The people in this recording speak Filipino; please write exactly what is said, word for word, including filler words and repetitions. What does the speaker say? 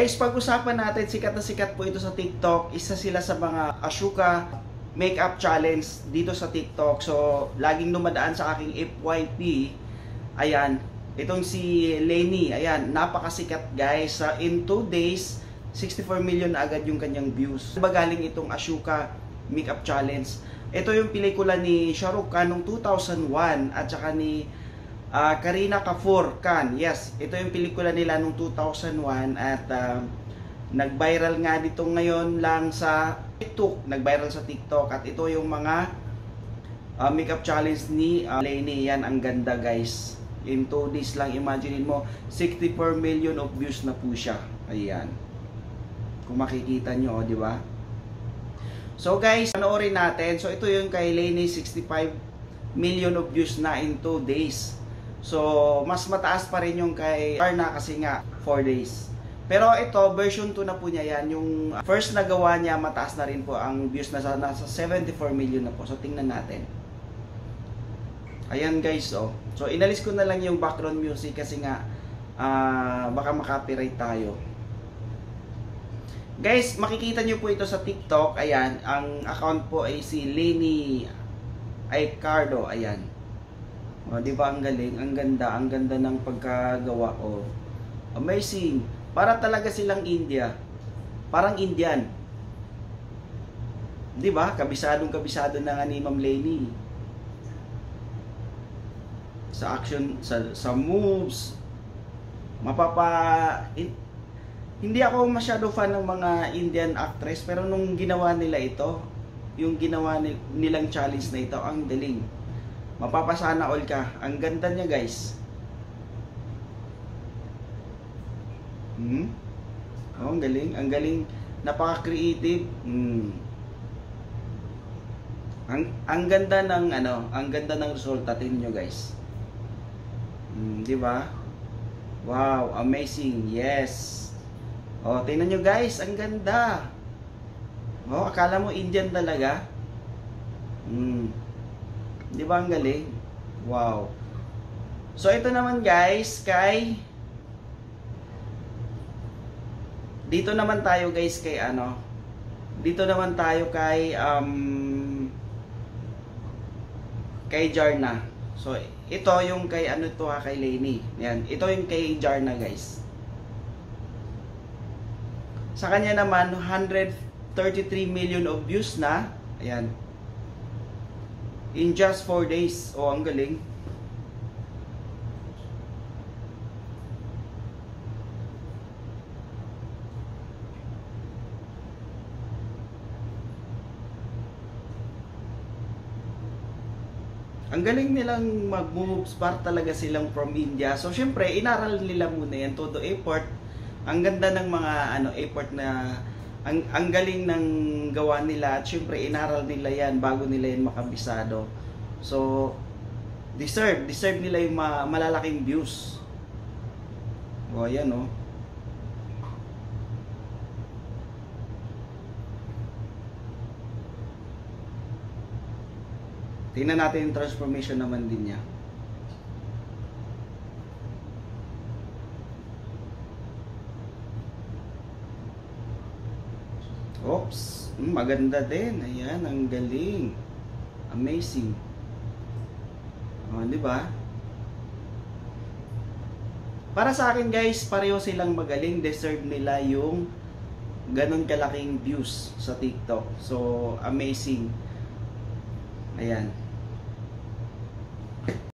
Guys, pag-usapan natin, sikat na sikat po ito sa TikTok. Isa sila sa mga Ashoka Makeup Challenge dito sa TikTok. So, laging dumadaan sa aking F Y P. Ayan, itong si Lenny. Ayan, napakasikat guys. Uh, in two days, sixty-four million na agad yung kanyang views. Diba galing itong Ashoka Makeup Challenge? Ito yung pelikula ni Shah Rukh Khan noong two thousand one at saka ni uh, Kareena Kapoor Khan. Yes, ito yung pelikula nila noong two thousand one at uh, nag-viral nga dito ngayon lang sa TikTok. Nag-viral sa TikTok at ito yung mga uh, makeup challenge ni uh, Lenny. Yan, ang ganda guys. In two days lang, imagine mo, sixty-four million of views na po siya. Ayan. Kung makikita nyo, oh, di ba? So guys, panoorin natin. So ito yung kay Lenny, sixty-five million of views na in two days. So mas mataas pa rin yung kay Arna kasi nga four days. Pero ito, version two na po niya yan. Yung first na gawa niya, mataas na rin po ang views na nasa seventy-four million na po. So tingnan natin. Ayan guys, oh. So inalis ko na lang yung background music kasi nga uh, baka makopyright tayo. Guys, makikita nyo po ito sa TikTok. Ayan, ang account po ay si Lenny Aicardo. Ayan. O, di ba ang galing? Ang ganda, ang ganda ng pagkagawa. Oh, amazing. Para talaga silang India. Parang Indian. Di ba? Kabisadong kabisado na nga ni Ma'am Lenny. Sa action, sa, sa moves. Mapapa... It, Hindi ako masyado fan ng mga Indian actress, pero nung ginawa nila ito, yung ginawa nilang challenge na ito, ang galing. Mapapasana all ka. Ang ganda niya guys. Hmm? Oh, ang galing. Ang galing. Napaka-creative. Hmm. Ang, ang ganda ng ano, ang ganda ng resulta. Tingnan nyo guys. Hmm, di ba? Wow, amazing. Yes. Oh, tingnan nyo guys, ang ganda. Oh, akala mo Indian talaga? Hmm. Di ba ang galing? Wow. So ito naman guys, kay dito naman tayo guys kay ano? Dito naman tayo kay um kay Jarna. So ito yung kay ano to ha, kay Lenny. Yan, ito yung kay Jarna guys. Sa kanya naman, one hundred thirty-three million of views na. Ayan. In just four days. Oh, ang galing. Ang galing nilang mag-moves para talaga silang from India. So, syempre, inaral nila muna yan. Todo effort. Ang ganda ng mga ano effort na ang, ang galing ng gawa nila at syempre inaral nila yan bago nila yan makabisado. So deserve, deserve nila yung ma, malalaking views. O ayan o. Tingnan natin yung transformation naman din niya. Oops, maganda din. Ayan, ang galing. Amazing. Oh, di ba? Para sa akin guys, pareho silang magaling. Deserve nila yung ganun kalaking views sa TikTok. So, amazing. Ayan.